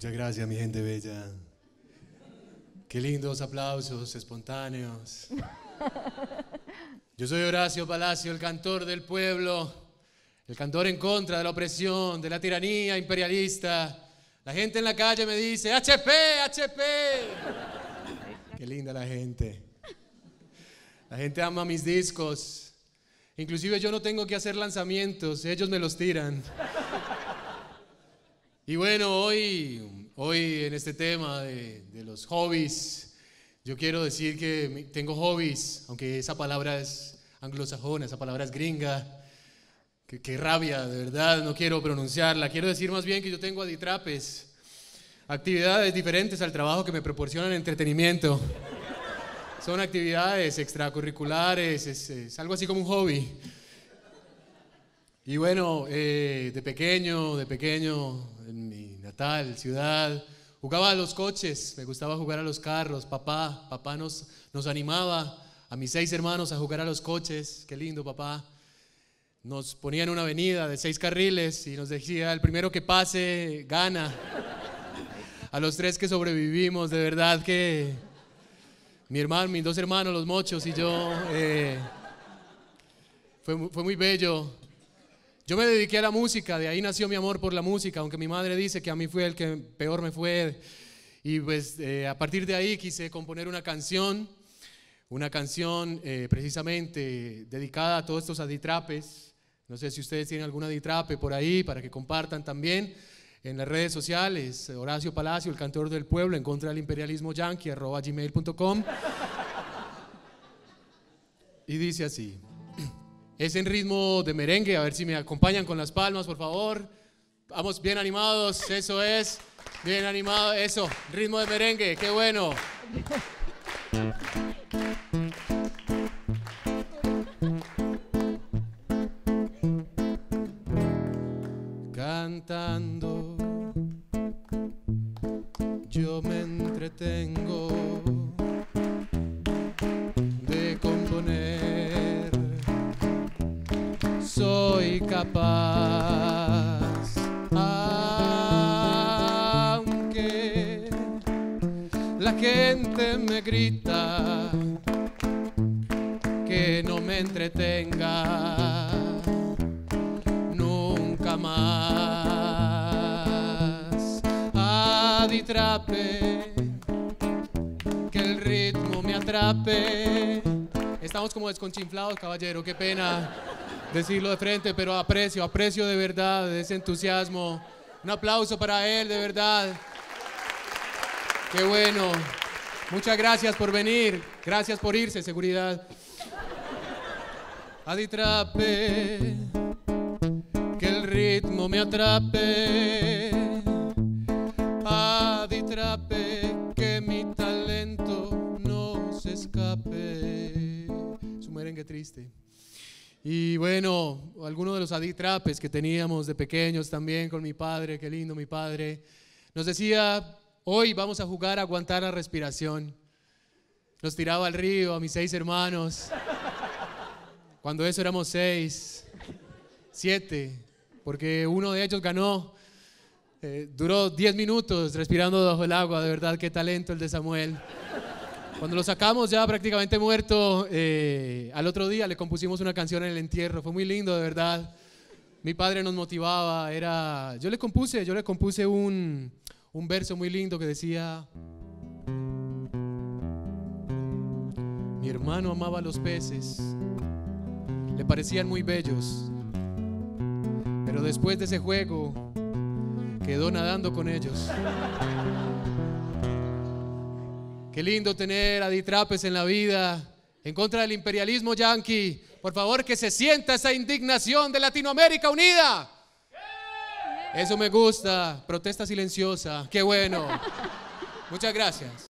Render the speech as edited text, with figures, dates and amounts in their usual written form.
Muchas gracias, mi gente bella. Qué lindos aplausos espontáneos. Yo soy Horacio Palacio, el cantor del pueblo, el cantor en contra de la opresión, de la tiranía imperialista. La gente en la calle me dice, HP, HP. Qué linda la gente. La gente ama mis discos. Inclusive yo no tengo que hacer lanzamientos, ellos me los tiran. Y bueno, hoy en este tema de los hobbies, yo quiero decir que tengo hobbies, aunque esa palabra es anglosajona, esa palabra es gringa. Qué rabia, de verdad, no quiero pronunciarla. Quiero decir más bien que yo tengo aditrapes, actividades diferentes al trabajo que me proporcionan entretenimiento. Son actividades extracurriculares, es algo así como un hobby. Y bueno, de pequeño, en mi natal ciudad, jugaba a los coches, me gustaba jugar a los carros. Papá nos animaba a mis 6 hermanos a jugar a los coches. Qué lindo, papá. Nos ponía en una avenida de 6 carriles y nos decía, el primero que pase, gana. A los 3 que sobrevivimos, de verdad que mis 2 hermanos, los mochos y yo, fue muy bello. Yo me dediqué a la música, de ahí nació mi amor por la música, aunque mi madre dice que a mí fue el que peor me fue. Y pues a partir de ahí quise componer una canción precisamente dedicada a todos estos aditrapes. No sé si ustedes tienen algún aditrape por ahí para que compartan también en las redes sociales. Horacio Palacio, el cantor del pueblo, en contra del imperialismo yanqui, @gmail.com. Y dice así. Es en ritmo de merengue, a ver si me acompañan con las palmas, por favor. Vamos bien animados, eso es, bien animado, eso, ritmo de merengue, qué bueno. Cantando, yo me entretengo de componer. Soy capaz, aunque la gente me grita que no me entretenga nunca más. Aditrape, que el ritmo me atrape. Estamos como desconchinflados, caballero, qué pena decirlo de frente, pero aprecio de verdad ese entusiasmo. Un aplauso para él, de verdad. Qué bueno. Muchas gracias por venir. Gracias por irse, seguridad. Aditrape, que el ritmo me atrape. Aditrape, que mi talento no se escape. Es un merengue triste. Y bueno, algunos de los aditrapes que teníamos de pequeños también con mi padre, qué lindo mi padre, nos decía, hoy vamos a jugar a aguantar la respiración. Nos tiraba al río a mis 6 hermanos, cuando eso éramos 6, 7, porque uno de ellos ganó, duró 10 minutos respirando bajo el agua, de verdad, qué talento el de Samuel. Cuando lo sacamos ya prácticamente muerto, al otro día le compusimos una canción en el entierro. Fue muy lindo, de verdad. Mi padre nos motivaba. Yo le compuse un verso muy lindo que decía: mi hermano amaba los peces, le parecían muy bellos, pero después de ese juego quedó nadando con ellos. Qué lindo tener aditrapes en la vida, en contra del imperialismo yanqui. Por favor, que se sienta esa indignación de Latinoamérica unida. Eso me gusta, protesta silenciosa, qué bueno. Muchas gracias.